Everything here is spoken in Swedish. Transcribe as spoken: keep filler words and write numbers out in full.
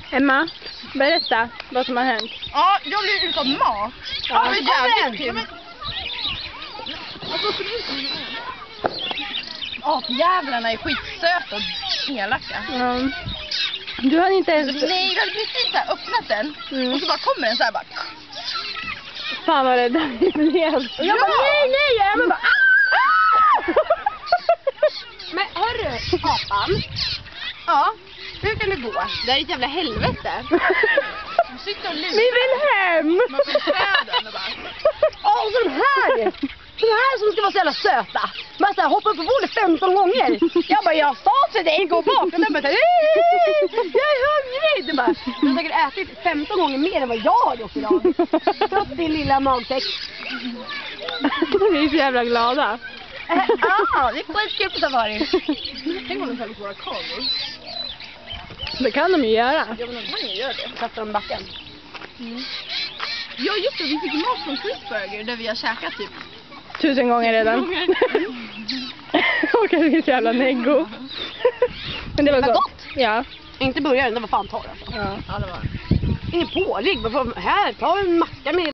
Emma, berätta vad som har hänt. Ja, jag blev utan mat. Ja, det var jävligt kul. Apjävlarna är skitsöta och elaka. Mm. Du hade inte ens... Nej, jag hade precis så här öppnat den. Mm. Och så bara kommer den så här bara... Fan vad det där blev. Och jag bara, nej, nej, jag bara, ah! Men hörru, apan. Ja, hur kan det gå? Det här är ett jävla helvete. Du sitter och lurar. Vi vill hem! Man får träden och bara... Åh, och så de här. De här som ska vara så jävla söta. Bara så här, hoppa upp på bordet femton gånger. Jag bara, jag sa till dig, gå bak. Och den bara, så här, jag är hungrig. Du bara, du har säkert ätit femton gånger mer än vad jag har gjort idag. Trots din lilla magsäck. Vi är så jävla glada. Ja, det är skitkul på safari. Tänk om de följer våra kameror. Det kan de ju göra. Ja, men de kan ju göra det. Kastar de backen. Mm. Ja, just det. Vi fick mat från Chrisburger där vi har käkat typ. Tusen gånger redan. Och det är så jävla neggo. Men det var, Det var gott. gott. Ja. Inte börjaren, det var fan torr alltså. Ja. Ja, det var. Ingen pålig, här, ta en macka med